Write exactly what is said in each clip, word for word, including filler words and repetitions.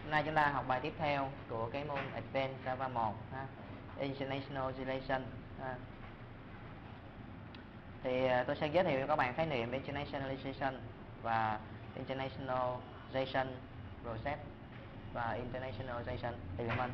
Hôm nay chúng ta học bài tiếp theo của cái môn Advanced Java một ha, International Relation ha. Thì tôi sẽ giới thiệu cho các bạn khái niệm Internationalization và Internationalization Process và Internationalization Element.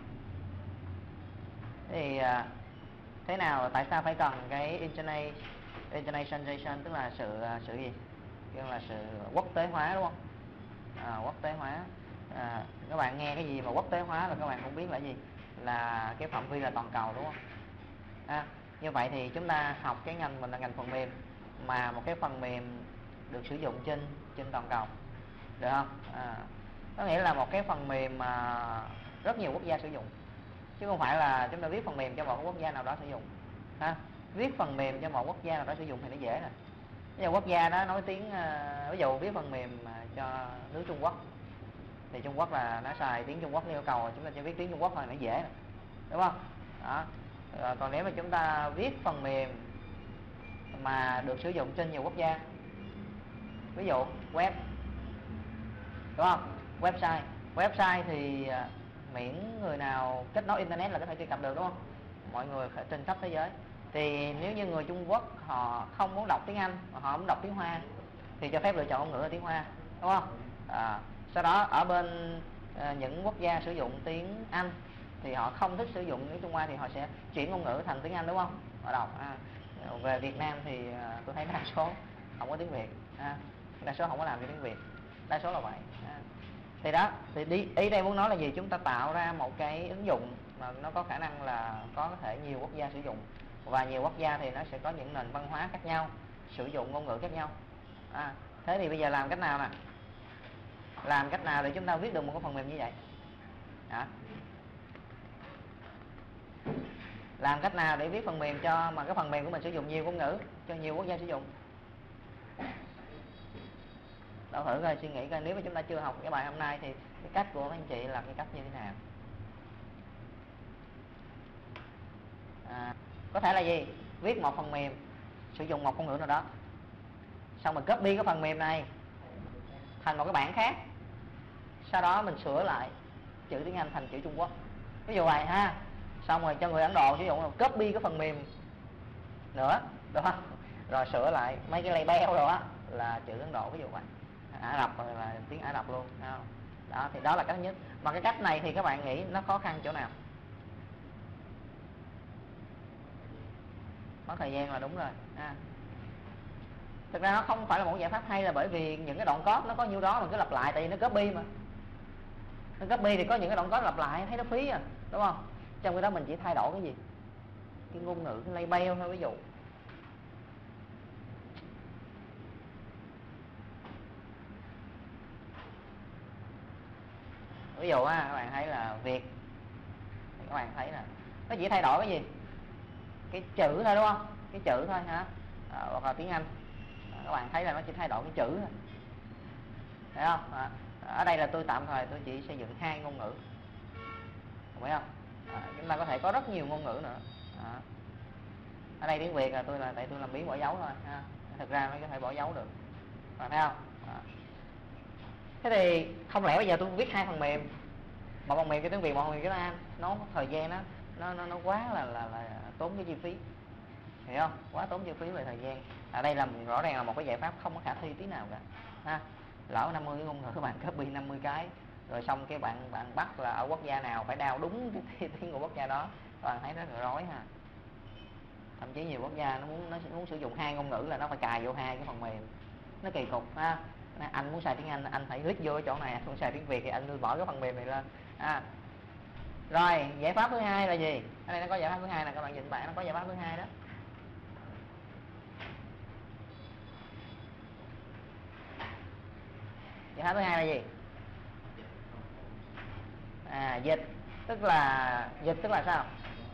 Thì thế nào, tại sao phải cần cái Internationalization, tức là sự sự gì? Tức là sự quốc tế hóa, đúng không? À, quốc tế hóa. À, các bạn nghe cái gì mà quốc tế hóa là các bạn không biết là gì, là cái phạm vi là toàn cầu, đúng không? À, như vậy thì chúng ta học cái ngành mình là ngành phần mềm, mà một cái phần mềm được sử dụng trên trên toàn cầu, được không? À, có nghĩa là một cái phần mềm mà rất nhiều quốc gia sử dụng, chứ không phải là chúng ta viết phần mềm cho một quốc gia nào đó sử dụng. Ha, viết phần mềm cho một quốc gia nào đó sử dụng thì nó dễ rồi. Ví dụ quốc gia đó nói tiếng, uh, ví dụ viết phần mềm cho nước Trung Quốc thì Trung Quốc là nó xài tiếng Trung Quốc yêu cầu, chúng ta chỉ viết tiếng Trung Quốc thôi, nó dễ rồi, đúng không? Đó. À, còn nếu mà chúng ta viết phần mềm mà được sử dụng trên nhiều quốc gia, ví dụ web, đúng không? Website, website thì uh, miễn người nào kết nối internet là có thể truy cập được, đúng không? Mọi người trên khắp thế giới. Thì nếu như người Trung Quốc họ không muốn đọc tiếng Anh, họ muốn đọc tiếng Hoa, thì cho phép lựa chọn ngôn ngữ là tiếng Hoa, đúng không? À, sau đó ở bên à, những quốc gia sử dụng tiếng Anh thì họ không thích sử dụng tiếng Trung Hoa thì họ sẽ chuyển ngôn ngữ thành tiếng Anh, đúng không? Họ đọc. À, về Việt Nam thì à, tôi thấy đa số không có tiếng Việt, à, đa số không có làm cho tiếng Việt, đa số là vậy. À, thì đó, thì đi ý đây muốn nói là gì? Chúng ta tạo ra một cái ứng dụng mà nó có khả năng là có thể nhiều quốc gia sử dụng, và nhiều quốc gia thì nó sẽ có những nền văn hóa khác nhau, sử dụng ngôn ngữ khác nhau. À, thế thì bây giờ làm cách nào nè? Làm cách nào để chúng ta viết được một cái phần mềm như vậy? Hả? Làm cách nào để viết phần mềm cho mà cái phần mềm của mình sử dụng nhiều ngôn ngữ, cho nhiều quốc gia sử dụng? Đâu thử coi, suy nghĩ coi, nếu mà chúng ta chưa học cái bài hôm nay thì cái cách của các anh chị là cái cách như thế nào? À, có thể là gì? Viết một phần mềm sử dụng một ngôn ngữ nào đó, xong mình copy cái phần mềm này thành một cái bản khác, sau đó mình sửa lại chữ tiếng Anh thành chữ Trung Quốc, ví dụ vậy ha. Xong rồi cho người Ấn Độ sử dụng, copy cái phần mềm nữa, đúng không? Rồi sửa lại mấy cái label rồi á là chữ Ấn Độ, ví dụ vậy. Ả Rập rồi là tiếng Ả Rập luôn, không? Đó, thì đó là cách nhất. Mà cái cách này thì các bạn nghĩ nó khó khăn chỗ nào? Mất thời gian là đúng rồi. À, thực ra nó không phải là một giải pháp hay, là bởi vì những cái đoạn code nó có nhiêu đó mà cứ lặp lại, tại vì nó copy mà. Nó copy thì có những cái đoạn code lặp lại, thấy nó phí à, đúng không? Trong cái đó mình chỉ thay đổi cái gì? Cái ngôn ngữ, cái label thôi, ví dụ. Ví dụ á, các bạn thấy là Việt, các bạn thấy là nó chỉ thay đổi cái gì? Cái chữ thôi, đúng không? Cái chữ thôi hả? À, hoặc là tiếng Anh, à, các bạn thấy là nó chỉ thay đổi cái chữ thôi, thấy không? À, ở đây là tôi tạm thời tôi chỉ xây dựng hai ngôn ngữ, phải không? À, chúng ta có thể có rất nhiều ngôn ngữ nữa. À, ở đây tiếng Việt là tôi là tại tôi làm biến bỏ dấu thôi ha. Thực ra nó có thể bỏ dấu được, phải không? À, thế thì không lẽ bây giờ tôi viết hai phần mềm, một phần mềm cho tiếng Việt, một phần mềm cho tiếng Anh, nó thời gian nó nó nó, nó quá là, là là tốn cái chi phí, hiểu không? Quá tốn chi phí về thời gian. Ở đây là rõ ràng là một cái giải pháp không có khả thi tí nào cả ha. Lỡ năm mươi cái ngôn ngữ các bạn copy năm mươi cái, rồi xong cái bạn bạn bắt là ở quốc gia nào phải đao đúng cái tiếng của quốc gia đó, các bạn thấy rất là rối ha. Thậm chí nhiều quốc gia nó muốn nó muốn sử dụng hai ngôn ngữ là nó phải cài vô hai cái phần mềm, nó kỳ cục ha. Anh muốn xài tiếng Anh anh phải click vô cái chỗ này, anh muốn xài tiếng Việt thì anh bỏ cái phần mềm này lên. À, rồi giải pháp thứ hai là gì? Ở đây nó có giải pháp thứ hai là các bạn nhìn bạn, nó có giải pháp thứ hai đó. Giải pháp thứ hai là gì? À, dịch. Tức là dịch tức là sao?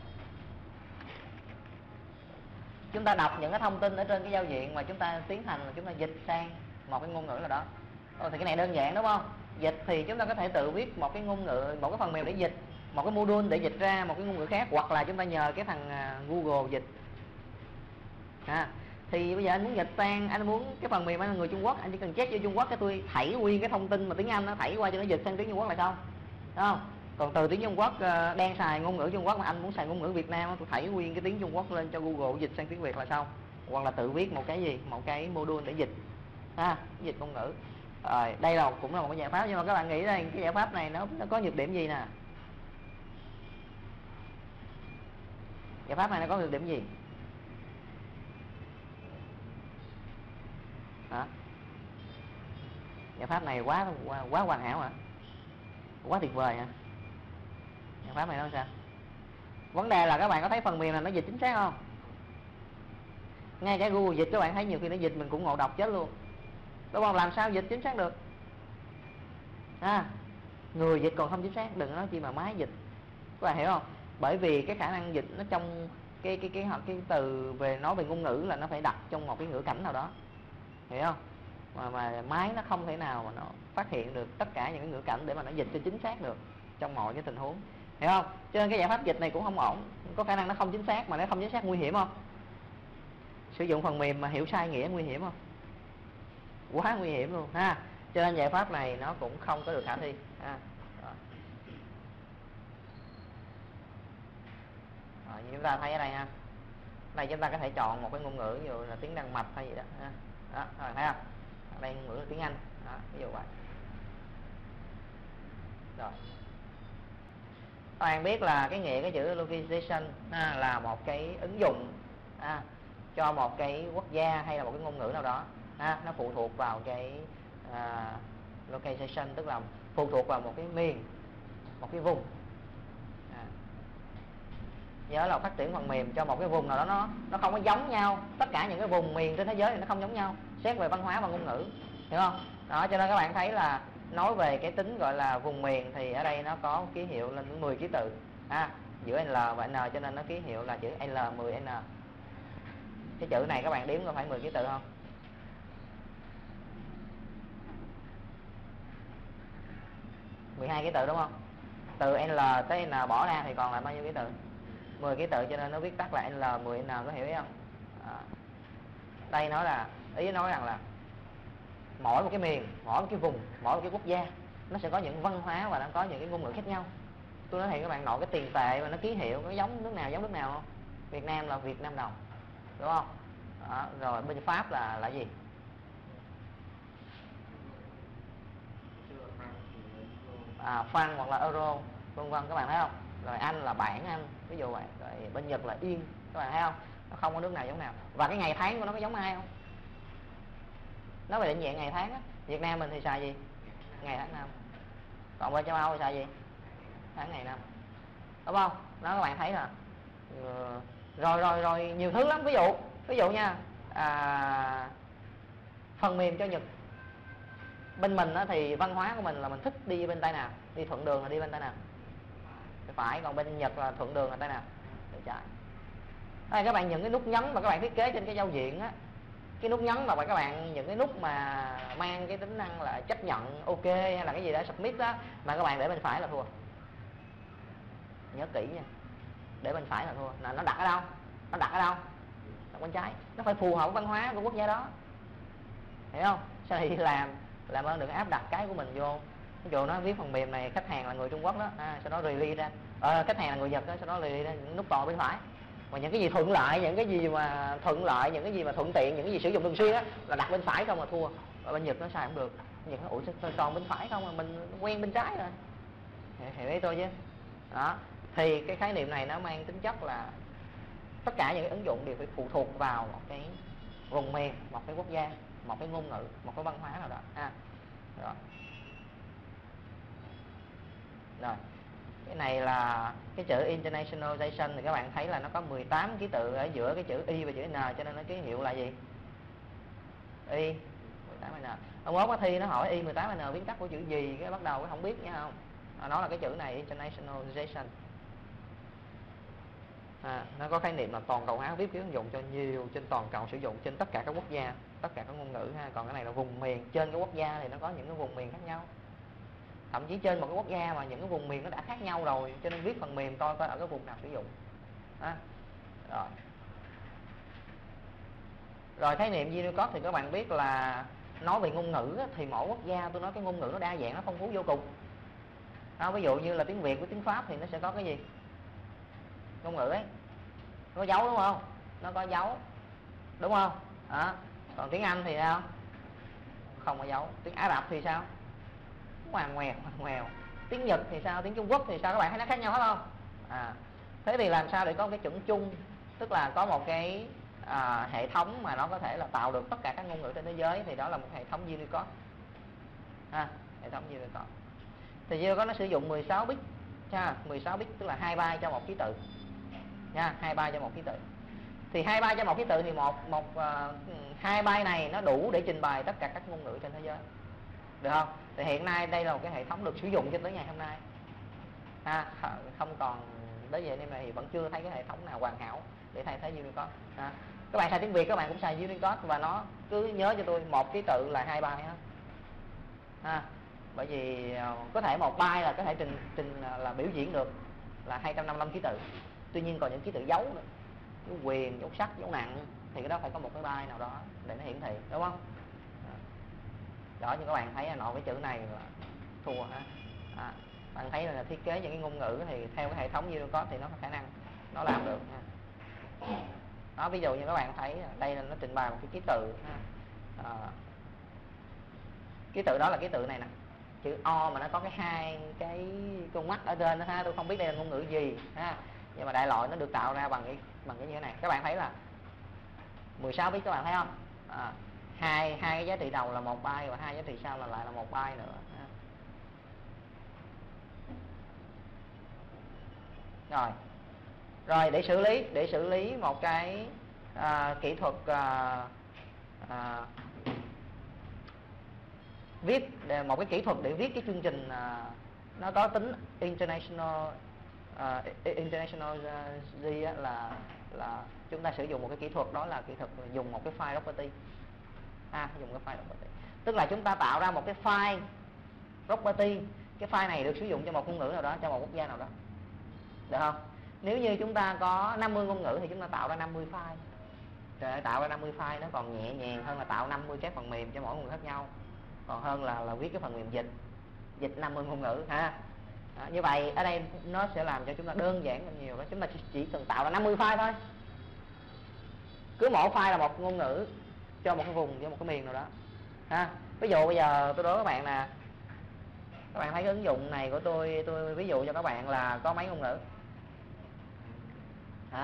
Chúng ta đọc những cái thông tin ở trên cái giao diện mà chúng ta tiến hành là chúng ta dịch sang một cái ngôn ngữ nào đó. Ồ, thì cái này đơn giản, đúng không? Dịch thì chúng ta có thể tự viết một cái ngôn ngữ, một cái phần mềm để dịch, một cái module để dịch ra một cái ngôn ngữ khác, hoặc là chúng ta nhờ cái thằng Google dịch. À, thì bây giờ anh muốn dịch sang, anh muốn cái phần mềm anh là người Trung Quốc, anh chỉ cần check vô Trung Quốc cái tôi thảy nguyên cái thông tin mà tiếng Anh nó thảy qua cho nó dịch sang tiếng Trung Quốc là xong. đúng không? Còn từ tiếng Trung Quốc uh, đang xài ngôn ngữ Trung Quốc mà anh muốn xài ngôn ngữ Việt Nam, tôi thảy nguyên cái tiếng Trung Quốc lên cho Google dịch sang tiếng Việt là xong. Hoặc là tự viết một cái gì, một cái module để dịch, ha, dịch ngôn ngữ. Rồi đây là cũng là một cái giải pháp, nhưng mà các bạn nghĩ đây cái giải pháp này nó nó có nhược điểm gì nè? Giải pháp này nó có nhược điểm gì? Hả? Giải pháp này quá quá, quá hoàn hảo hả? Quá tuyệt vời hả? Giải pháp này nó sao? Vấn đề là các bạn có thấy phần mềm là nó dịch chính xác không? Ngay cái Google dịch các bạn thấy nhiều khi nó dịch mình cũng ngộ độc chết luôn, đúng không? Làm sao dịch chính xác được? À, người dịch còn không chính xác, đừng nói chi mà máy dịch. Các bạn hiểu không? Bởi vì cái khả năng dịch nó trong cái cái cái cái, cái từ về nói về ngôn ngữ là nó phải đặt trong một cái ngữ cảnh nào đó, hiểu không? Mà mà máy nó không thể nào mà nó phát hiện được tất cả những cái ngữ cảnh để mà nó dịch cho chính xác được trong mọi cái tình huống, hiểu không? Cho nên cái giải pháp dịch này cũng không ổn, có khả năng nó không chính xác, mà nó không chính xác nguy hiểm không? Sử dụng phần mềm mà hiểu sai nghĩa nguy hiểm không? Quá nguy hiểm luôn ha. Cho nên giải pháp này nó cũng không có được khả thi ha. Rồi. Rồi, như chúng ta thấy ở đây ha, đây chúng ta có thể chọn một cái ngôn ngữ, ví dụ là tiếng Đan Mạch hay gì đó ha. Đó, rồi thấy không? Ở đây ngôn ngữ là tiếng Anh đó, ví dụ vậy. Rồi các bạn biết là cái nghĩa cái chữ localization ha, là một cái ứng dụng ha, cho một cái quốc gia hay là một cái ngôn ngữ nào đó ha, nó phụ thuộc vào cái uh, localization, tức là phụ thuộc vào một cái miền, một cái vùng. À, nhớ là phát triển phần mềm cho một cái vùng nào đó nó nó không có giống nhau, tất cả những cái vùng miền trên thế giới thì nó không giống nhau xét về văn hóa và ngôn ngữ, hiểu không? Đó, cho nên các bạn thấy là nói về cái tính gọi là vùng miền thì ở đây nó có ký hiệu lên mười ký tự ha, giữa L và N, cho nên nó ký hiệu là chữ L mười N. Cái chữ này các bạn đếm có phải mười ký tự không? mười hai ký tự đúng không? Từ L tới N bỏ ra thì còn lại bao nhiêu ký tự? mười ký tự, cho nên nó viết tắt là L mười N, có hiểu ý không? À, đây nói là, ý nói rằng là mỗi một cái miền, mỗi một cái vùng, mỗi một cái quốc gia nó sẽ có những văn hóa và nó có những cái ngôn ngữ khác nhau. Tôi nói thì các bạn nội cái tiền tệ mà nó ký hiệu có giống nước nào giống nước nào không? Việt Nam là Việt Nam đồng, đúng không? Đó, rồi bên Pháp là là gì? À, franc hoặc là euro, vân vân, các bạn thấy không? Rồi Anh là bảng Anh, ví dụ vậy. Rồi bên Nhật là yên, các bạn thấy không? Nó không có nước nào giống nào. Và cái ngày tháng của nó có giống ai không? Nói về định dạng ngày tháng á, Việt Nam mình thì xài gì? Ngày tháng năm. Còn bên châu Âu thì xài gì? Tháng ngày năm, đúng không? Đó, các bạn thấy là rồi rồi rồi nhiều thứ lắm. Ví dụ ví dụ nha, à, phần mềm cho Nhật. Bên mình á, thì văn hóa của mình là mình thích đi bên tay nào? Đi thuận đường là đi bên tay nào? Tay phải. Còn bên Nhật là thuận đường là tay nào? Tay trái. Đây các bạn, những cái nút nhấn mà các bạn thiết kế trên cái giao diện á, cái nút nhấn mà các bạn, những cái nút mà mang cái tính năng là chấp nhận ok hay là cái gì đó submit đó, mà các bạn để bên phải là thua. Nhớ kỹ nha, để bên phải là thua. Là nó đặt ở đâu? Nó đặt ở đâu? Đặt bên trái. Nó phải phù hợp với văn hóa của quốc gia đó, hiểu không? Sau này đi làm làm ơn đừng áp đặt cái của mình vô. Ví dụ nó viết phần mềm này khách hàng là người Trung Quốc đó, à, sau đó release ra ờ, khách hàng là người Nhật đó, sau đó release ra những nút to bên phải. Mà những cái gì thuận lợi, những cái gì mà thuận lợi, những cái gì mà thuận tiện, những cái gì sử dụng thường xuyên á là đặt bên phải không mà thua. Và bên Nhật nó sai không được. Nhật nó ủa sao còn bên phải không mà mình quen bên trái rồi. Hiểu ý tôi chứ? Đó. Thì cái khái niệm này nó mang tính chất là tất cả những cái ứng dụng đều phải phụ thuộc vào một cái vùng miền, một cái quốc gia, một cái ngôn ngữ, một cái văn hóa nào đó. À, rồi. Rồi. Cái này là cái chữ internationalization thì các bạn thấy là nó có mười tám ký tự ở giữa cái chữ Y và chữ N, cho nên nó ký hiệu là gì? Y mười tám N. Ông Ốc có thi nó hỏi Y mười tám N viết tắt của chữ gì, cái bắt đầu cái không biết nha không? À, nó là cái chữ này internationalization. À, nó có khái niệm là toàn cầu hóa, viết cái ứng dụng cho nhiều trên toàn cầu, sử dụng trên tất cả các quốc gia, tất cả các ngôn ngữ ha. Còn cái này là vùng miền, trên cái quốc gia thì nó có những cái vùng miền khác nhau. Thậm chí trên một cái quốc gia mà những cái vùng miền nó đã khác nhau rồi, cho nên viết phần mềm coi coi ở cái vùng nào sử dụng. À, rồi. Rồi khái niệm Unicode thì các bạn biết là nói về ngôn ngữ thì mỗi quốc gia, tôi nói cái ngôn ngữ nó đa dạng, nó phong phú vô cùng. Đó, ví dụ như là tiếng Việt với tiếng Pháp thì nó sẽ có cái gì? Ngôn ngữ ấy có dấu đúng không? Nó có dấu đúng không? Đó. Còn tiếng Anh thì sao? Không có dấu. Tiếng Ả Rập thì sao? Ngoằn ngoèo ngoằn ngoèo. Tiếng Nhật thì sao? Tiếng Trung Quốc thì sao? Các bạn thấy nó khác nhau phải không? À, thế thì làm sao để có cái chuẩn chung, tức là có một cái à, hệ thống mà nó có thể là tạo được tất cả các ngôn ngữ trên thế giới, thì đó là một hệ thống Unicode. À, hệ thống Unicode. Thì Unicode nó sử dụng mười sáu bit nha, mười sáu bit tức là hai byte cho một ký tự nha, hai byte cho một ký tự. Thì hai byte cho một ký tự thì một một uh, hai byte này nó đủ để trình bày tất cả các ngôn ngữ trên thế giới, được không? Thì hiện nay đây là một cái hệ thống được sử dụng cho tới ngày hôm nay. À, không còn tới giờ này thì vẫn chưa thấy cái hệ thống nào hoàn hảo để thay thế Unicode. À, các bạn xài tiếng Việt các bạn cũng xài Unicode, và nó cứ nhớ cho tôi một ký tự là hai byte hết. À, bởi vì có thể một byte là có thể trình trình là biểu diễn được là hai trăm năm mươi lăm ký tự. Tuy nhiên còn những ký tự dấu nữa, dấu quyền, dấu sắc, dấu nặng, thì cái đó phải có một cái byte nào đó để nó hiển thị, đúng không? Đó, như các bạn thấy là nội cái chữ này là thua ha. À, bạn thấy là thiết kế những cái ngôn ngữ thì theo cái hệ thống Unicode thì nó có khả năng nó làm được ha. Đó, ví dụ như các bạn thấy đây là nó trình bày một cái ký tự ha. À, ký tự đó là ký tự này nè, chữ O mà nó có cái hai cái con mắt ở trên đó ha. Tôi không biết đây là ngôn ngữ gì ha, nhưng mà đại loại nó được tạo ra bằng cái bằng cái như thế này. Các bạn thấy là mười sáu bit, các bạn thấy không? À, hai hai cái giá trị đầu là một byte và hai giá trị sau là lại là một byte nữa ha. Rồi, rồi để xử lý để xử lý một cái à, kỹ thuật à, à, viết một cái kỹ thuật để viết cái chương trình à, nó có tính international uh, international gì á, là là chúng ta sử dụng một cái kỹ thuật, đó là kỹ thuật dùng một cái file property. À, dùng cái file property tức là chúng ta tạo ra một cái file property. Cái file này được sử dụng cho một ngôn ngữ nào đó, cho một quốc gia nào đó, được không? Nếu như chúng ta có năm mươi ngôn ngữ thì chúng ta tạo ra năm mươi file. Trời ơi, tạo ra năm mươi file nó còn nhẹ nhàng hơn là tạo năm mươi cái phần mềm cho mỗi ngôn ngữ khác nhau, còn hơn là là viết cái phần mềm dịch dịch năm mươi ngôn ngữ ha. Đó, như vậy ở đây nó sẽ làm cho chúng ta đơn giản hơn nhiều đó. Chúng ta chỉ, chỉ cần tạo ra năm mươi file thôi, cứ mỗi file là một ngôn ngữ cho một cái vùng, cho một cái miền nào đó ha. Ví dụ bây giờ tôi đố các bạn nè, các bạn thấy cái ứng dụng này của tôi tôi ví dụ cho các bạn là có mấy ngôn ngữ hả?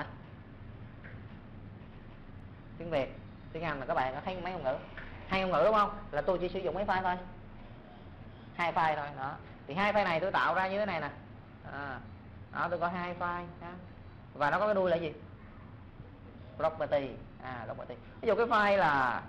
Tiếng Việt, tiếng Anh, là các bạn có thấy mấy ngôn ngữ? Hai ngôn ngữ đúng không? Là tôi chỉ sử dụng mấy file thôi, hai file thôi đó. Thì hai file này tôi tạo ra như thế này nè. À, đó, tôi có hai file đó. Và nó có cái đuôi là gì? Property. À, property. Ví dụ cái file là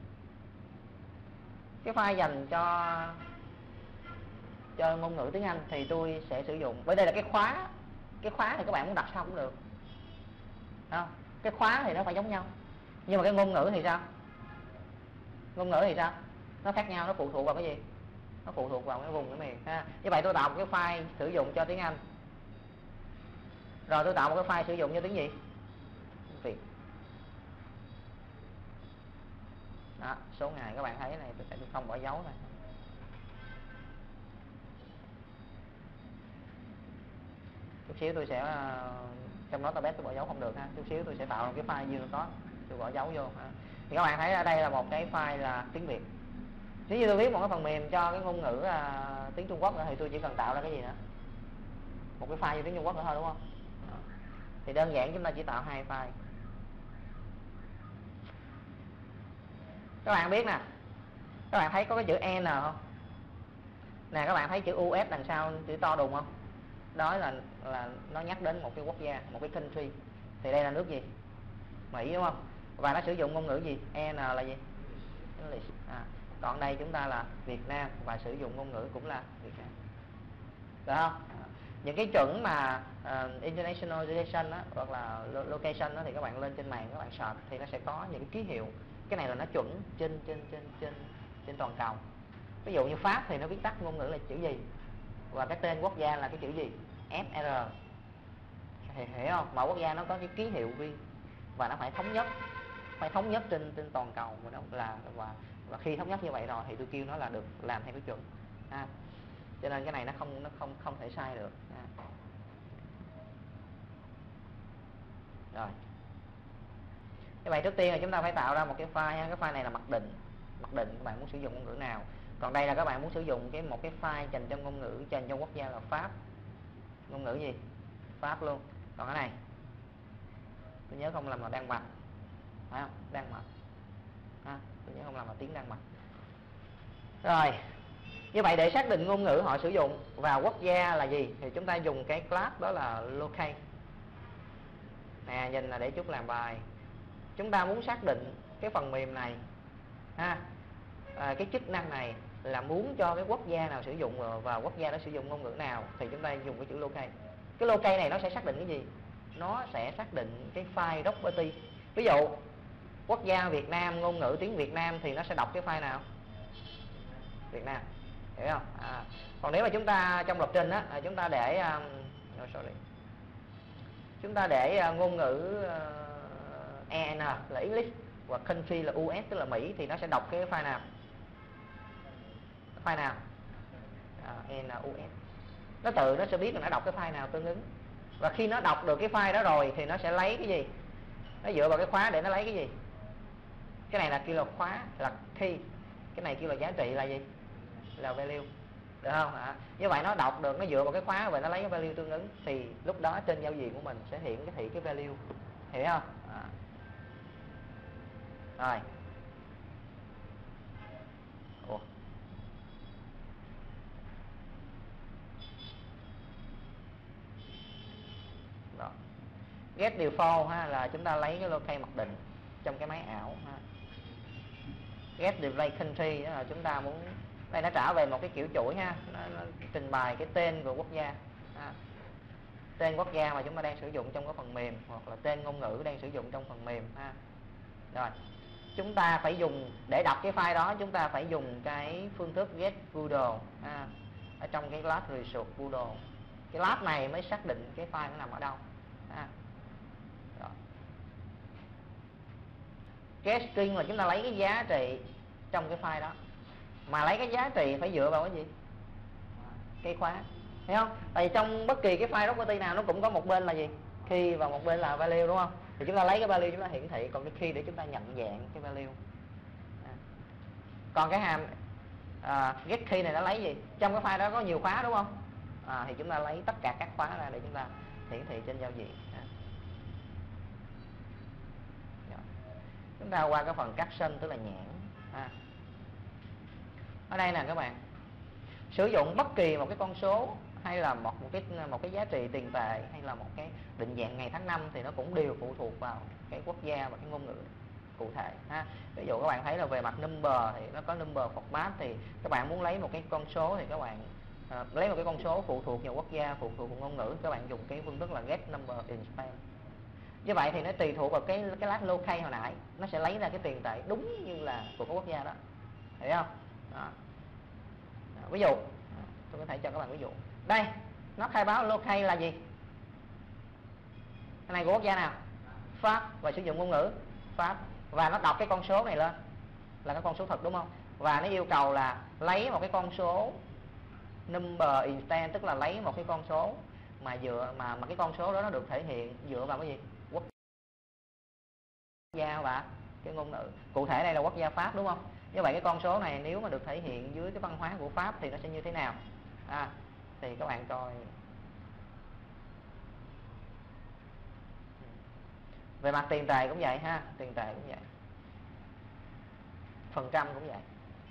cái file dành cho cho ngôn ngữ tiếng Anh thì tôi sẽ sử dụng, bởi đây là cái khóa. Cái khóa thì các bạn muốn đặt sao cũng được, không? Cái khóa thì nó phải giống nhau, nhưng mà cái ngôn ngữ thì sao? Ngôn ngữ thì sao? Nó khác nhau, nó phụ thuộc vào cái gì? Nó phụ thuộc vào cái vùng cái miền ha. Như vậy tôi tạo một cái file sử dụng cho tiếng Anh, rồi tôi tạo một cái file sử dụng cho tiếng gì? Việt. Đó, số ngày các bạn thấy này, tôi sẽ không bỏ dấu này. Chút xíu tôi sẽ trong đó tabet tôi bỏ dấu không được ha. Chút xíu tôi sẽ tạo một cái file Unicode, tôi bỏ dấu vô ha. Thì các bạn thấy ở đây là một cái file là tiếng Việt. Nếu như tôi viết một cái phần mềm cho cái ngôn ngữ à, tiếng Trung Quốc nữa thì tôi chỉ cần tạo ra cái gì nữa? Một cái file cho tiếng Trung Quốc nữa thôi, đúng không? Đó. Thì đơn giản chúng ta chỉ tạo hai file. Các bạn biết nè, các bạn thấy có cái chữ N không? Nè, các bạn thấy chữ u ét đằng sau, chữ to đùng không? Đó là là nó nhắc đến một cái quốc gia, một cái country. Thì đây là nước gì? Mỹ, đúng không? Và nó sử dụng ngôn ngữ gì? N là gì? English. À, còn đây chúng ta là Việt Nam và sử dụng ngôn ngữ cũng là Việt Nam, được không? À, những cái chuẩn mà uh, international relation á, hoặc là location đó, thì các bạn lên trên mạng các bạn search thì nó sẽ có những cái ký hiệu. Cái này là nó chuẩn trên trên trên trên trên toàn cầu. Ví dụ như Pháp thì nó viết tắt ngôn ngữ là chữ gì, và cái tên quốc gia là cái chữ gì? ép rờ. Thì hiểu không? Mỗi quốc gia nó có cái ký hiệu riêng và nó phải thống nhất, phải thống nhất trên trên toàn cầu mà nó là và và khi thống nhất như vậy rồi thì tôi kêu nó là được làm theo cái chuẩn ha. cho nên cái này nó không nó không không thể sai được. À. Rồi. Như vậy trước tiên là chúng ta phải tạo ra một cái file ha. Cái file này là mặc định. Mặc định các bạn muốn sử dụng ngôn ngữ nào. Còn đây là các bạn muốn sử dụng cái một cái file dành cho ngôn ngữ, dành cho quốc gia là Pháp. Ngôn ngữ gì? Pháp luôn. Còn cái này tôi nhớ không làm là Đan Mạch, phải không? Đan Mạch. À, tôi nhớ không làm là tiếng Đan Mạch. Rồi. Như vậy để xác định ngôn ngữ họ sử dụng và quốc gia là gì thì chúng ta dùng cái class đó là locate. Nè, nhìn là để chút làm bài. Chúng ta muốn xác định cái phần mềm này ha, à, cái chức năng này là muốn cho cái quốc gia nào sử dụng và quốc gia đó sử dụng ngôn ngữ nào thì chúng ta dùng cái chữ locate. Cái locate này nó sẽ xác định cái gì? Nó sẽ xác định cái file property. Ví dụ quốc gia Việt Nam, ngôn ngữ tiếng Việt Nam thì nó sẽ đọc cái file nào? Việt Nam, hiểu không? À, còn nếu mà chúng ta trong lập trình á, chúng ta để um, no, sorry. chúng ta để uh, ngôn ngữ uh, e en là English và country là u ét tức là Mỹ thì nó sẽ đọc cái file nào? File nào? À, e en u ét. Nó tự nó sẽ biết là nó đọc cái file nào tương ứng. Và khi nó đọc được cái file đó rồi thì nó sẽ lấy cái gì? Nó dựa vào cái khóa để nó lấy cái gì? Cái này là kêu là khóa, là key. Cái này kêu là giá trị là gì? Là value. Được không? À, như vậy nó đọc được, nó dựa vào cái khóa và nó lấy cái value tương ứng thì lúc đó trên giao diện của mình sẽ hiện cái thị cái value. Hiểu không? À. Rồi. Ủa. Đó. Get default ha, là chúng ta lấy cái locale mặc định trong cái máy ảo ha. Get display country đó là chúng ta muốn, đây nó trả về một cái kiểu chuỗi ha, nó, nó trình bày cái tên của quốc gia ha. Tên quốc gia mà chúng ta đang sử dụng trong cái phần mềm hoặc là tên ngôn ngữ đang sử dụng trong phần mềm ha. Rồi chúng ta phải dùng để đọc cái file đó, chúng ta phải dùng cái phương thức get boodle ha, ở trong cái class resource boodle. Cái class này mới xác định cái file nó nằm ở đâu ha. Rồi. Get string là chúng ta lấy cái giá trị trong cái file đó, mà lấy cái giá trị phải dựa vào cái gì? Cái khóa, thấy không? Tại vì trong bất kỳ cái file property nào nó cũng có một bên là gì? Key và một bên là value, đúng không? Thì chúng ta lấy cái value chúng ta hiển thị, còn cái key để chúng ta nhận dạng cái value. À. Còn cái hàm à, get key này nó lấy gì? Trong cái file đó có nhiều khóa, đúng không? À, thì chúng ta lấy tất cả các khóa ra để chúng ta hiển thị trên giao diện. À. Chúng ta qua cái phần caption tức là nhãn. À. Ở đây nè các bạn, sử dụng bất kỳ một cái con số hay là một một cái một cái giá trị tiền tệ hay là một cái định dạng ngày tháng năm thì nó cũng đều phụ thuộc vào cái quốc gia và cái ngôn ngữ cụ thể ha. Ví dụ các bạn thấy là về mặt number thì nó có number format, thì các bạn muốn lấy một cái con số thì các bạn à, lấy một cái con số phụ thuộc vào quốc gia, phụ thuộc vào ngôn ngữ, các bạn dùng cái phương thức là get number in span. Như vậy thì nó tùy thuộc vào cái cái lát locale hồi nãy, nó sẽ lấy ra cái tiền tệ đúng như là của cái quốc gia đó, hiểu không? Đó. Đó, ví dụ tôi có thể cho các bạn ví dụ đây, nó khai báo locale là gì? Cái này của quốc gia nào? Pháp, và sử dụng ngôn ngữ Pháp, và nó đọc cái con số này lên là cái con số thật, đúng không? Và nó yêu cầu là lấy một cái con số number instant, tức là lấy một cái con số mà dựa mà mà cái con số đó nó được thể hiện dựa vào cái gì? Quốc gia và cái ngôn ngữ. Cụ thể đây là quốc gia Pháp, đúng không? Như vậy cái con số này nếu mà được thể hiện dưới cái văn hóa của Pháp thì nó sẽ như thế nào? À, thì các bạn coi về mặt tiền tệ cũng vậy ha, tiền tệ cũng vậy, phần trăm cũng vậy.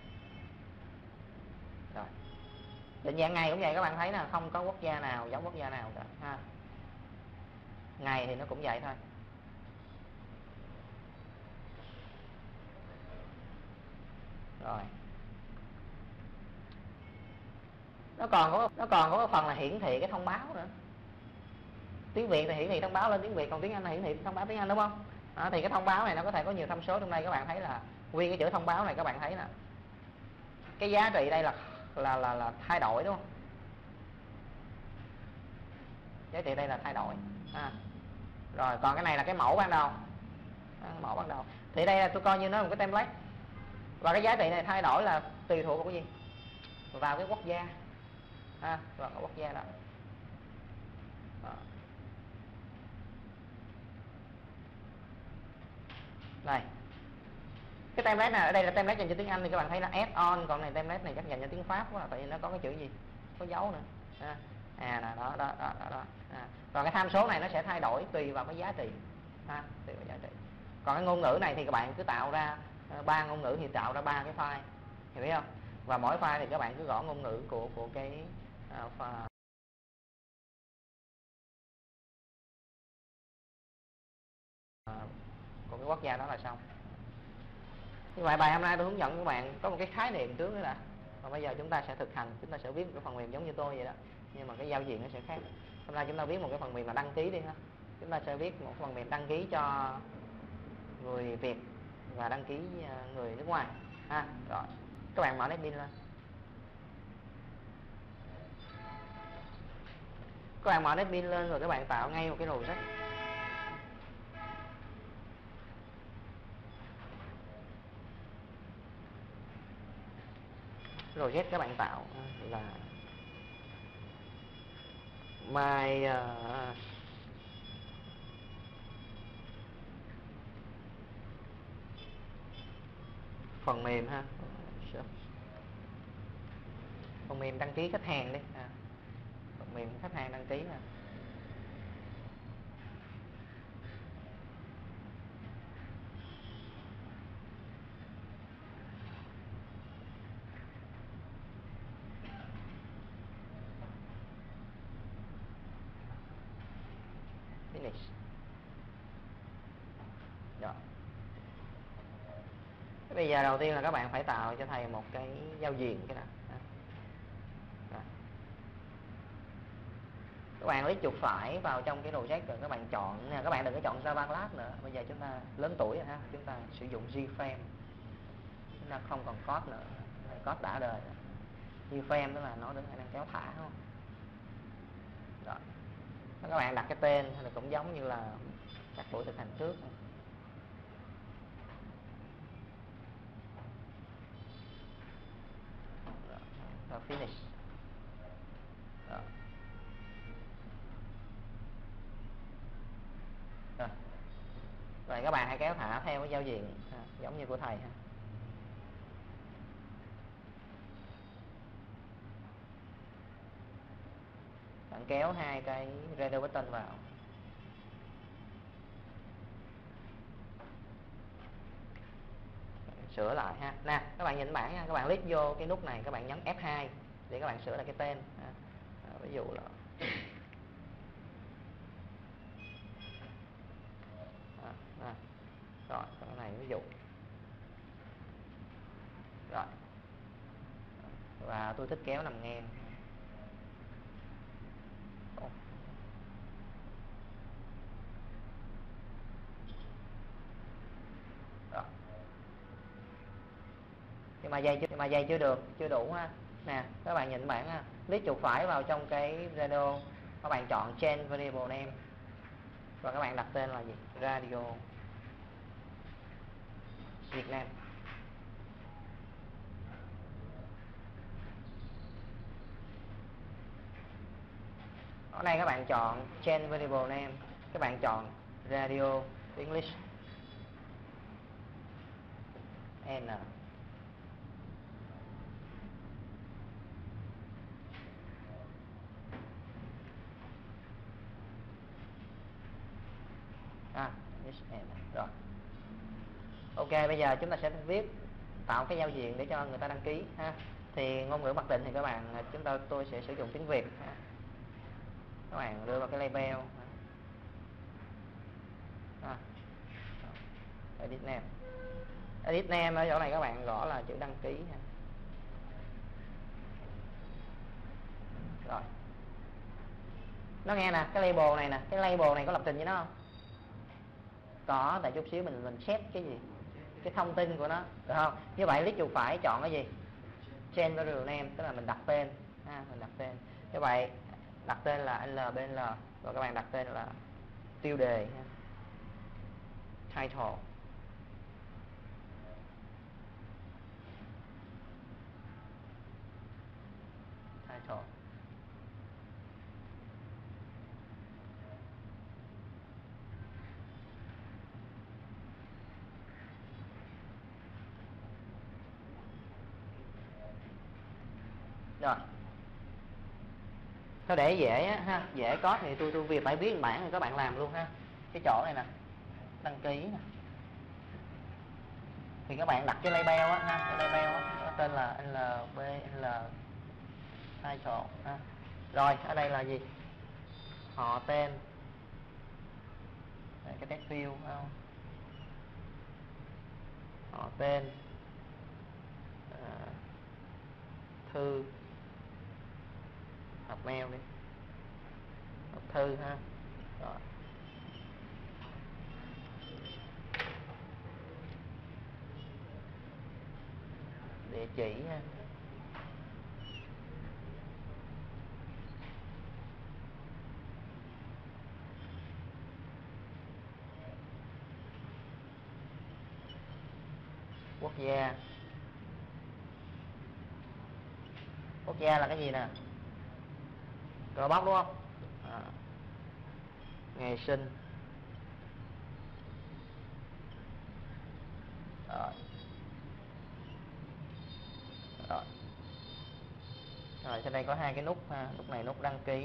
Rồi định dạng ngày cũng vậy, các bạn thấy là không có quốc gia nào giống quốc gia nào cả ha. Ngày thì nó cũng vậy thôi. Rồi nó còn có nó còn có cái phần là hiển thị cái thông báo nữa. Tiếng Việt thì hiển thị thông báo lên tiếng Việt, còn tiếng Anh là hiển thị thông báo tiếng Anh, đúng không? Đó, thì cái thông báo này nó có thể có nhiều tham số trong đây. Các bạn thấy là nguyên cái chữ thông báo này, các bạn thấy là cái giá trị đây là là là là thay đổi, đúng không? Giá trị đây là thay đổi. À. Rồi còn cái này là cái mẫu ban đầu. À, mẫu ban đầu. Thì đây là tôi coi như nó là một cái template. Và cái giá trị này thay đổi là tùy thuộc vào cái gì? Vào cái quốc gia. ha, vào cái quốc gia đó. Đó. Đây, cái template này ở đây là template dành cho tiếng Anh thì các bạn thấy là add on, còn này template này chắc dành cho tiếng Pháp quá, tại vì nó có cái chữ gì, có dấu nữa. À, à đó, đó, đó, đó, đó. À. Còn cái tham số này nó sẽ thay đổi tùy vào cái giá trị, ha, tùy vào giá trị. Còn cái ngôn ngữ này thì các bạn cứ tạo ra ba ngôn ngữ thì tạo ra ba cái file, hiểu biết không? Và mỗi file thì các bạn cứ gõ ngôn ngữ của của cái uh, file của cái quốc gia đó là xong. Như vậy bài hôm nay tôi hướng dẫn các bạn có một cái khái niệm trước nữa là, và bây giờ chúng ta sẽ thực hành, chúng ta sẽ viết một cái phần mềm giống như tôi vậy đó, nhưng mà cái giao diện nó sẽ khác. Hôm nay chúng ta viết một cái phần mềm là đăng ký đi ha. Chúng ta sẽ viết một phần mềm đăng ký cho người Việt và đăng ký người nước ngoài ha. Rồi các bạn mở NetBeans lên, các bạn mở NetBeans lên rồi các bạn tạo ngay một cái project. Project các bạn tạo là my uh, phần mềm ha, phần mềm đăng ký khách hàng đi, à, phần mềm khách hàng đăng ký nè. Finish. Rồi. Bây giờ đầu tiên là các bạn phải tạo cho thầy một cái giao diện cái nào. Rồi. Các bạn lấy chuột phải vào trong cái project rồi các bạn chọn nè, các bạn đừng có chọn Java Class nữa. Bây giờ chúng ta lớn tuổi rồi ha, chúng ta sử dụng Gframe. Chúng ta không còn code nữa, code đã đời rồi. Gframe tức là nó đứng khả năng kéo thả, đúng không? Rồi. Các bạn đặt cái tên thì cũng giống như là các buổi thực hành trước. Rồi, finish. Rồi. Rồi. Rồi các bạn hãy kéo thả theo cái giao diện ha, giống như của thầy ha. Bạn kéo hai cái radio button vào. Sửa lại ha. Nè, các bạn nhìn bảng nha, các bạn click vô cái nút này, các bạn nhấn F hai để các bạn sửa lại cái tên ha. À, ví dụ là à, à. Rồi, cái này ví dụ. Rồi. Và tôi thích kéo nằm ngang. Ồ. Rồi. Nhưng mà dây nhưng mà dây chưa được, chưa đủ ha. Nè, các bạn nhìn bảng ha, click chuột phải vào trong cái radio, các bạn chọn change variable name và các bạn đặt tên là gì? Radio Việt Nam. Ở đây các bạn chọn change variable name, các bạn chọn Radio English N. À, English N. Rồi. Ok, bây giờ chúng ta sẽ viết tạo cái giao diện để cho người ta đăng ký ha. Thì ngôn ngữ mặc định thì các bạn chúng ta tôi sẽ sử dụng tiếng Việt ha. Các bạn đưa vào cái label ha. Edit name. Edit name ở chỗ này các bạn gõ là chữ đăng ký ha. Rồi. Nó nghe nè, cái label này nè, cái label này có lập trình với nó không? Có, tại chút xíu mình mình set cái gì? Cái thông tin của nó, được không? Như vậy click chuột phải chọn cái gì? Change variable name, tức là mình đặt tên ha, mình đặt tên. Như vậy đặt tên là L B L và các bạn đặt tên là tiêu đề ha. Title. Title. Rồi. Thôi để dễ á, ha, dễ có thì tôi tôi việc phải viết bản thì các bạn làm luôn ha. Cái chỗ này nè, đăng ký nè. Thì các bạn đặt cái label á ha, cái label á, nó tên là lờ bê lờ title ha. Rồi, ở đây là gì? Họ tên. Đây, cái text field không? Họ tên. À, thư. Hộp mail đi. Hộp thư ha. Rồi. Địa chỉ ha. Quốc gia. Quốc gia là cái gì nè? Cờ bóc đúng không? À. Ngày sinh. Rồi. Rồi. Rồi, trên đây có hai cái nút ha. Nút này nút đăng ký.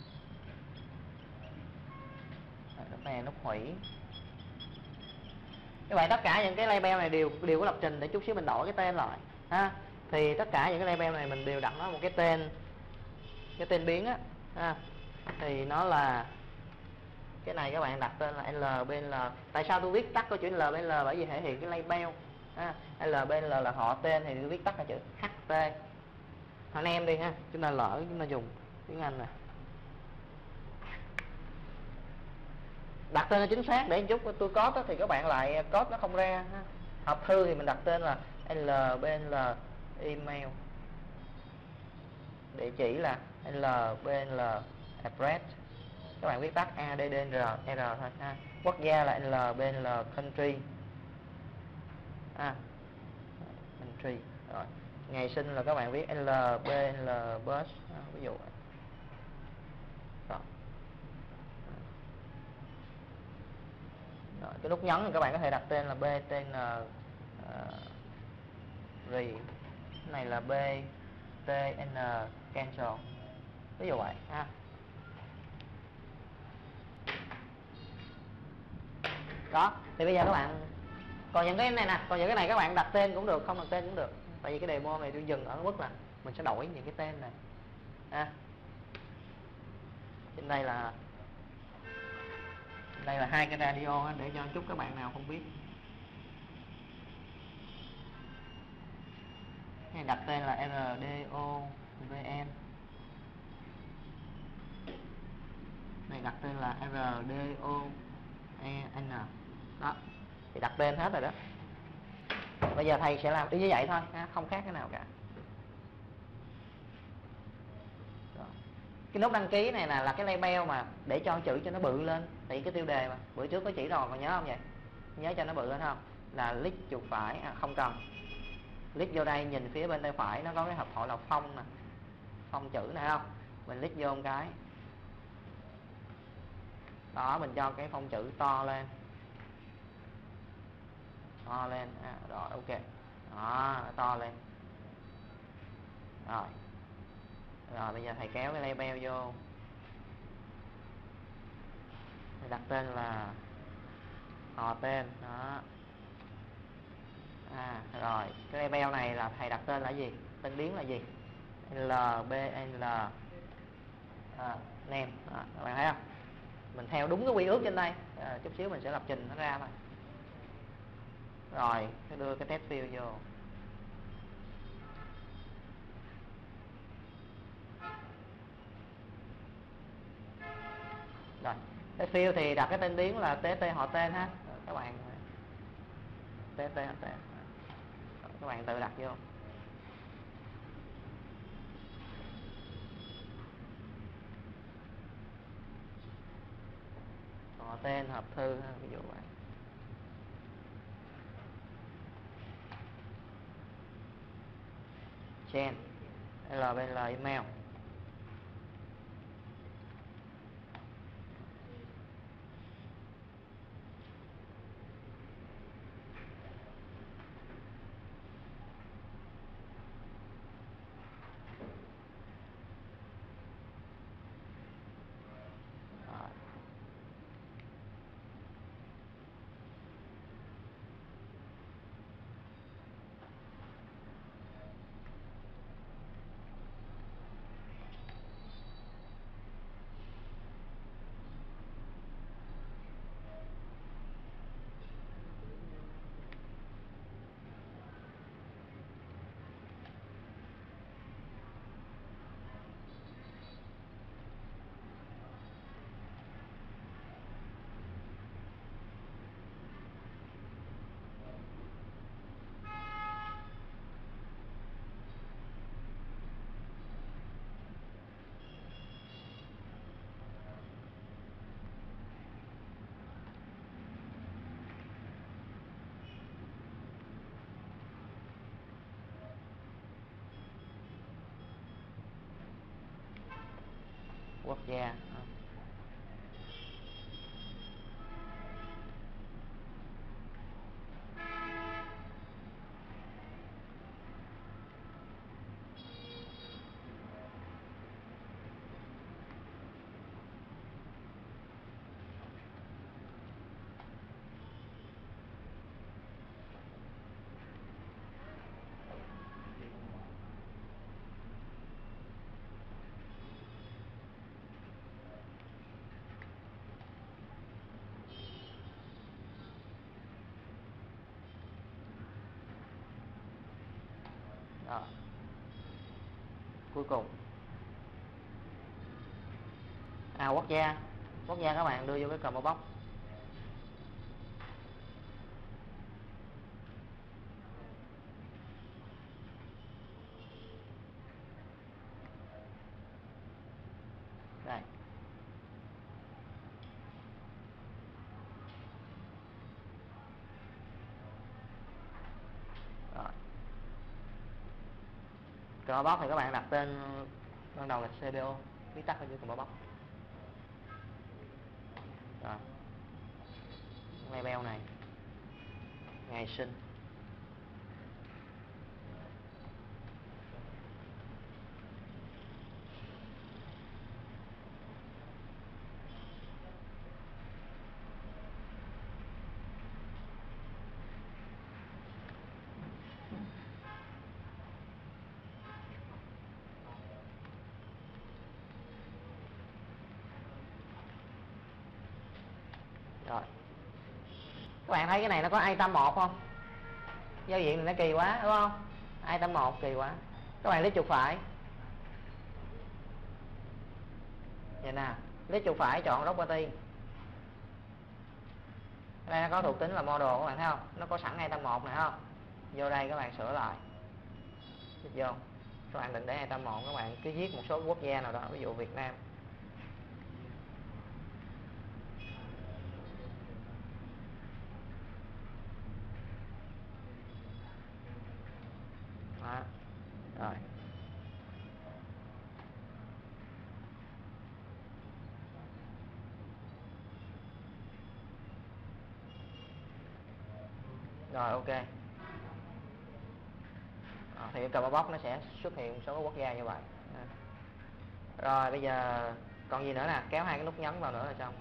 Rồi, nút này nút hủy. Như vậy tất cả những cái label này đều đều có lập trình để chút xíu mình đổi cái tên lại ha. Thì tất cả những cái label này mình đều đặt nó một cái tên, cái tên biến á ha. Thì nó là cái này các bạn đặt tên là lờ bê lờ. Tại sao tôi viết tắt câu chữ lờ bê lờ? Bởi vì thể hiện cái label ha. lờ bê lờ là họ tên thì tôi viết tắt là chữ hát tê. Anh em đi ha, chúng ta lỡ chúng ta dùng tiếng Anh nè. Đặt tên là chính xác để chút tôi code thì các bạn lại code nó không ra ha. Hộp thư thì mình đặt tên là lờ bê lờ email. Địa chỉ là lờ bê lờ address. Các bạn viết tắt a đê đê rờ rờ thôi ha. Quốc gia là lờ bê lờ country. À, country. Rồi. Ngày sinh là các bạn viết lờ bê lờ birth, à, ví dụ. Rồi. Rồi, cái nút nhấn thì các bạn có thể đặt tên là bê tê en uh, rì. Cái này là bê tê en cancel. Ví dụ vậy ha. Đó, thì bây giờ các bạn còn những cái này nè, còn những cái này các bạn đặt tên cũng được, không đặt tên cũng được. Tại vì cái demo này tôi dừng ở mức là mình sẽ đổi những cái tên này. Ha. Trên đây là đây là hai cái radio để cho chút các bạn nào không biết. Cái này đặt tên là rờ đê o vê en. Này đặt tên là rờ đê o e en. Đó, thì đặt tên hết rồi đó. Bây giờ thầy sẽ làm y như vậy thôi, không khác cái nào cả. Rồi. Cái nút đăng ký này là, là cái label mà để cho chữ cho nó bự lên. Tại cái tiêu đề mà bữa trước có chỉ rồi, còn nhớ không vậy? Nhớ cho nó bự lên không? Là click chuột phải, à, không cần. Click vô đây, nhìn phía bên tay phải nó có cái hộp thoại là phông nè, phông chữ này không? Mình click vô một cái. Đó, mình cho cái phông chữ to lên. To lên, à, rồi ok. Đó, to lên. Rồi. Rồi bây giờ thầy kéo cái label vô. Thầy đặt tên là họ tên. Đó. À, rồi, cái label này là thầy đặt tên là gì? Tên biến là gì? lờ bê lờ à, name. Đó, các bạn thấy không? Mình theo đúng cái quy ước trên đây. À, chút xíu mình sẽ lập trình nó ra thôi. Rồi, cái đưa cái test field vô. Rồi, cái field thì đặt cái tên biến là tê tê họ tên ha. Rồi, các bạn tê tê họ tên. Rồi, các bạn tự đặt vô. Họ tên, hộp thư ha, ví dụ vậy. Chain lờ bê lờ email. yeah. Rồi. Cuối cùng à quốc gia quốc gia các bạn đưa vô cái combo box. Đây. Rồi. Combo box thì các bạn đặt tên ban đầu là xê bê ô, viết tắt ở dưới combo box. Rồi. Label này ngày sinh. Rồi. Các bạn thấy cái này nó có item một không? Giao diện này nó kỳ quá đúng không? Item một kỳ quá. Các bạn lấy chuột phải. Vậy nè, lấy chuột phải chọn property. Đây nó có thuộc tính là model, các bạn thấy không? Nó có sẵn item một này không? Vô đây các bạn sửa lại. Vô. Các bạn định để item một, các bạn cứ viết một số quốc gia nào đó, ví dụ Việt Nam. Đó. Rồi. Rồi ok. Đó, thì cái combo box nó sẽ xuất hiện một số quốc gia như vậy. Đó. Rồi bây giờ còn gì nữa nè, kéo hai cái nút nhấn vào nữa là xong.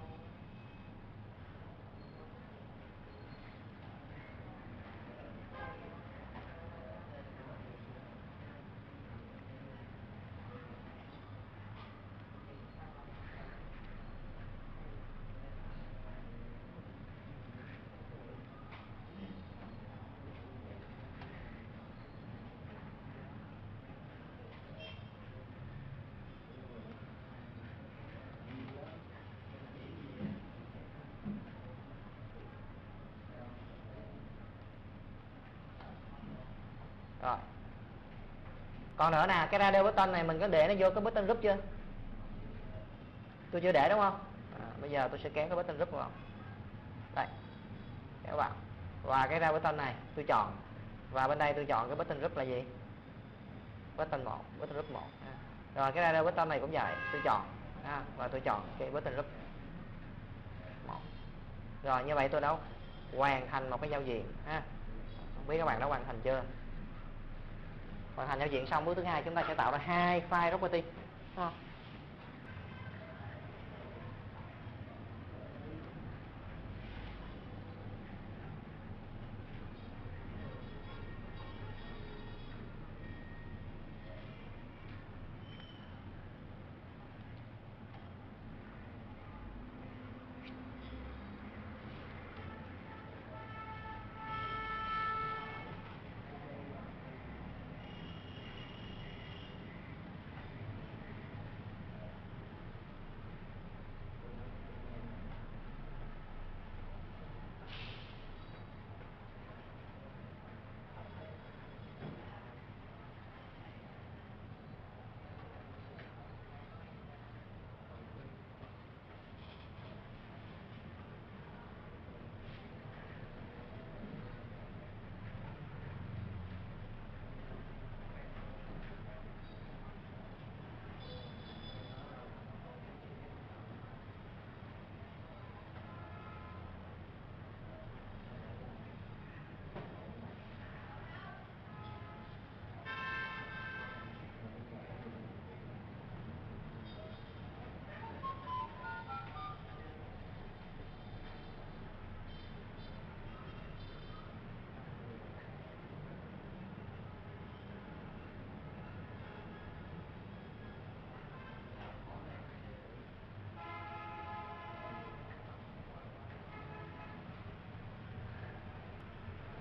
Rồi. Còn nữa nè, cái radio button này mình có để nó vô cái button group chưa? Tôi chưa để đúng không? À, bây giờ tôi sẽ kéo cái button group vào. Đây. Kéo vào. Và cái radio button này tôi chọn. Và bên đây tôi chọn cái button group là gì? Button một, button group một. À. Rồi cái radio button này cũng vậy, tôi chọn. À, và tôi chọn cái button group một. Rồi như vậy tôi đã hoàn thành một cái giao diện ha. Không biết các bạn đã hoàn thành chưa? Hoàn thành giao diện xong, bước thứ hai chúng ta sẽ tạo ra hai file property, đúng không?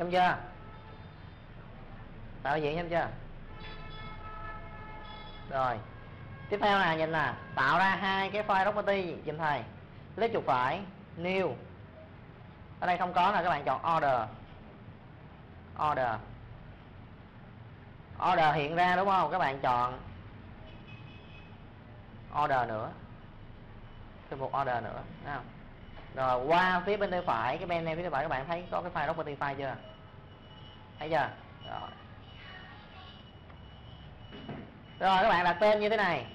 Xong chưa? Tạo diện xem chưa? Rồi. Tiếp theo là nhìn nè, tạo ra hai cái file property giùm thầy. Lấy chuột phải, new. Ở đây không có là các bạn chọn order. Order. Order hiện ra đúng không? Các bạn chọn order nữa. Thêm một order nữa, thấy không? Rồi qua phía bên tay phải, cái bên này phía tay phải các bạn thấy có cái file property file chưa? Thấy chưa? Rồi. Rồi các bạn đặt tên như thế này.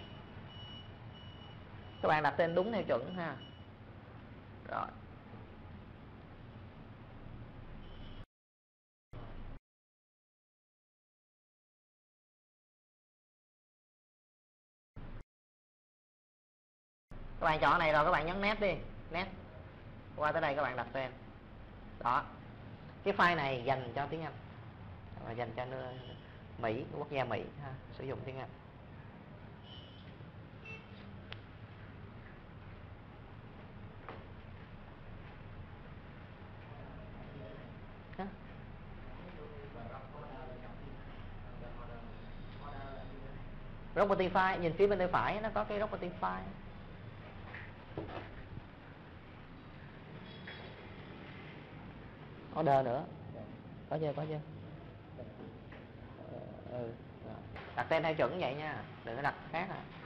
Các bạn đặt tên đúng theo chuẩn ha. Rồi. Các bạn chọn này rồi các bạn nhấn next đi, next. Qua tới đây các bạn đặt tên. Đó. Cái file này dành cho tiếng Anh. Và dành cho nơi Mỹ, quốc gia Mỹ ha, sử dụng tiếng Anh. Hả? Property file, nhìn phía bên tay phải nó có cái property file. Order nữa. Có chưa, có chưa? Ừ. Đặt tên theo chuẩn vậy nha, đừng có đặt khác à.